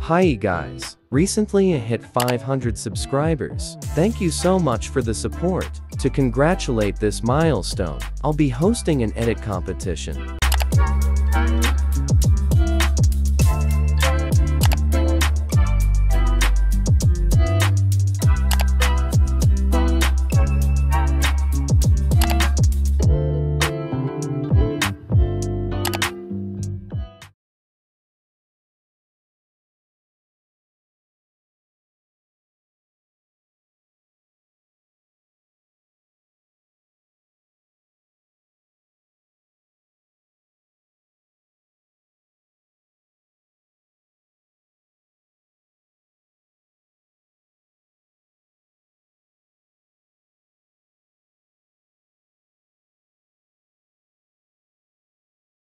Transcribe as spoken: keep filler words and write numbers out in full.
Hi guys, recently I hit five hundred subscribers. Thank you so much for the support. To congratulate this milestone, I'll be hosting an edit competition.